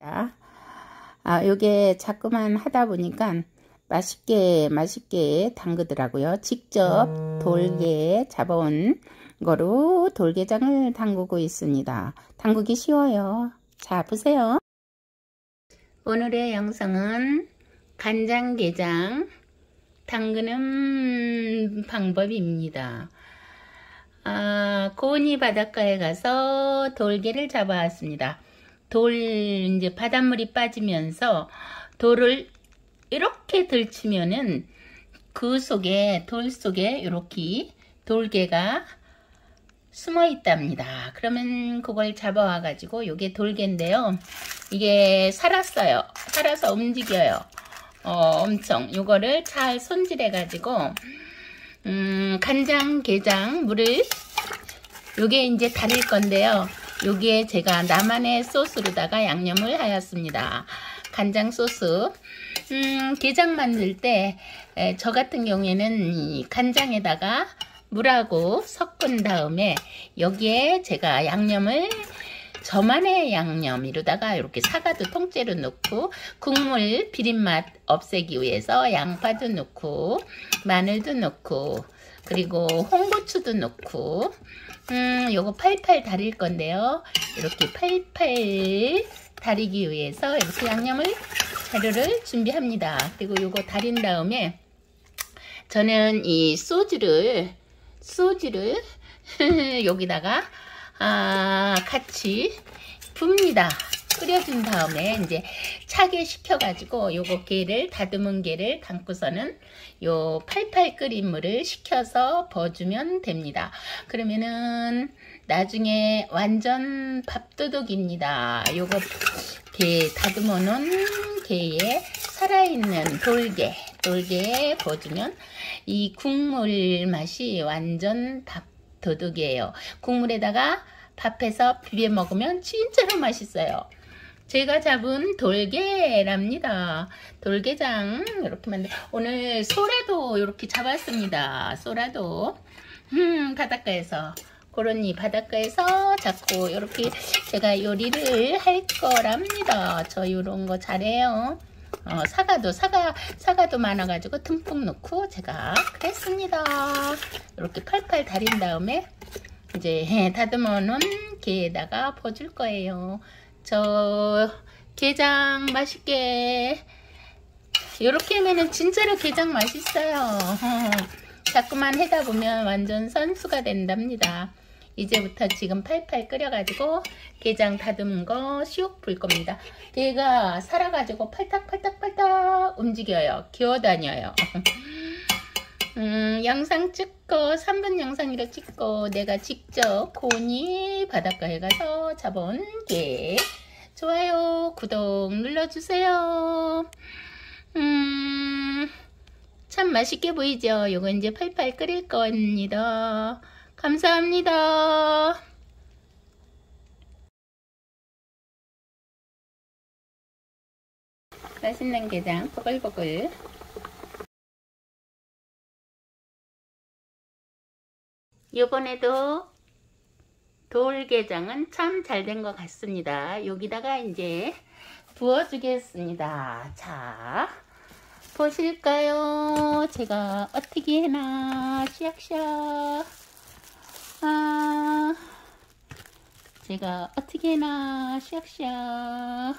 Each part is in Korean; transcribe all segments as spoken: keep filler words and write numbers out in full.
아, 요게 자꾸만 하다 보니까 맛있게 맛있게 담그더라고요. 직접 돌게 잡아온 거로 돌게장을 담그고 있습니다. 담그기 쉬워요. 자, 보세요. 오늘의 영상은 간장게장 담그는 방법입니다. 아, 고은이 바닷가에 가서 돌게를 잡아왔습니다. 돌, 이제 바닷물이 빠지면서 돌을 이렇게 들치면은 그 속에, 돌 속에 이렇게 돌게가 숨어 있답니다. 그러면 그걸 잡아와 가지고 요게 돌게인데요. 이게 살았어요. 살아서 움직여요. 어, 엄청. 요거를 잘 손질해 가지고 음, 간장, 게장, 물을 요게 이제 달일 건데요. 요게 제가 나만의 소스로다가 양념을 하였습니다. 간장 소스. 음, 게장 만들 때 저 같은 경우에는 이 간장에다가 물하고 섞은 다음에 여기에 제가 양념을 저만의 양념이로다가 이렇게 사과도 통째로 넣고 국물 비린맛 없애기 위해서 양파도 넣고 마늘도 넣고 그리고 홍고추도 넣고 음 요거 팔팔 달일 건데요. 이렇게 팔팔 달이기 위해서 이렇게 양념을 재료를 준비합니다. 그리고 요거 달인 다음에 저는 이 소주를 소주를 여기다가 아, 같이 붑니다. 끓여준 다음에 이제 차게 식혀가지고 요거 게를 다듬은 게를 담고서는 요 팔팔 끓인 물을 식혀서 버주면 됩니다. 그러면은 나중에 완전 밥도둑입니다. 요거 게 다듬어 놓은 게에 살아있는 돌게 돌게에 버주면 이 국물 맛이 완전 밥 도둑이에요. 국물에다가 밥해서 비벼 먹으면 진짜로 맛있어요. 제가 잡은 돌게랍니다. 돌게장 이렇게 만들. 오늘 소라도 이렇게 잡았습니다. 소라도 음, 바닷가에서 고런이 바닷가에서 잡고 이렇게 제가 요리를 할 거랍니다. 저 이런 거 잘해요. 어, 사과도 사과 사과도 많아가지고 듬뿍 넣고 제가 그랬습니다. 이렇게 팔팔 달인 다음에 이제 다듬어 놓은 게에다가 버줄 거예요. 저 게장 맛있게 이렇게 하면은 진짜로 게장 맛있어요. 자꾸만 해다 보면 완전 선수가 된답니다. 이제부터 지금 팔팔 끓여가지고 게장 다듬은 거 슉 불 겁니다. 게가 살아가지고 팔딱팔딱팔딱 움직여요. 기어다녀요. 음, 영상 찍고 삼 분 영상으로 찍고 내가 직접 고은이 바닷가에 가서 잡아온 게 좋아요 구독 눌러주세요. 음, 참 맛있게 보이죠? 요거 이제 팔팔 끓일 겁니다. 감사합니다. 맛있는 게장 보글보글. 요번에도 돌게장은 참 잘 된 것 같습니다. 여기다가 이제 부어주겠습니다. 자, 보실까요? 제가 어떻게 해나 샥샥. 아, 제가 어떻게 해나 샥샥.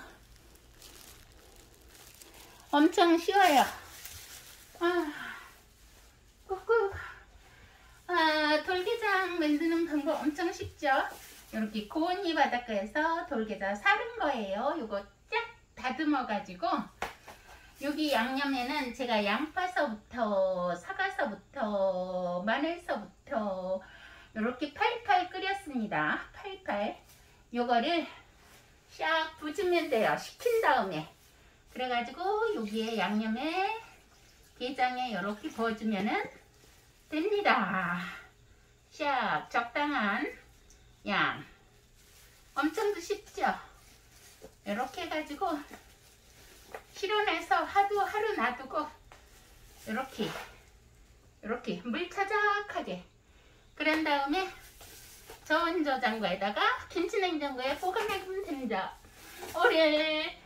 엄청 쉬워요. 아, 꾹꾹. 아, 돌게장 만드는 방법 엄청 쉽죠? 이렇게 고은이 바닷가에서 돌게장 사른 거예요. 요거 쫙 다듬어 가지고 여기 양념에는 제가 양파서부터 사과서부터 마늘서부터 이렇게 팔팔 끓였습니다. 팔팔. 요거를 샥 부으면 돼요. 식힌 다음에. 그래가지고 여기에 양념에 게장에 이렇게 부어주면은 됩니다. 샥 적당한 양. 엄청 쉽죠? 이렇게 해가지고 실온에서 하루 하루 놔두고 이렇게 이렇게 물 차작하게 그런 다음에 저온 저장고에다가 김치냉장고에 보관하면 됩니다. 오래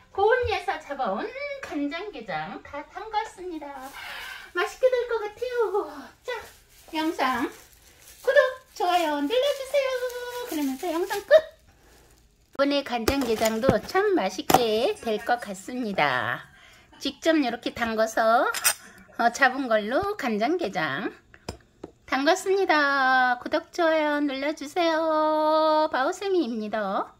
잡아온 간장게장 다 담갔습니다. 맛있게 될 것 같아요. 자, 영상 구독, 좋아요 눌러주세요. 그러면서 영상 끝! 이번에 간장게장도 참 맛있게 될 것 같습니다. 직접 이렇게 담가서 어, 잡은 걸로 간장게장 담갔습니다. 구독, 좋아요 눌러주세요. 바오쌤이입니다.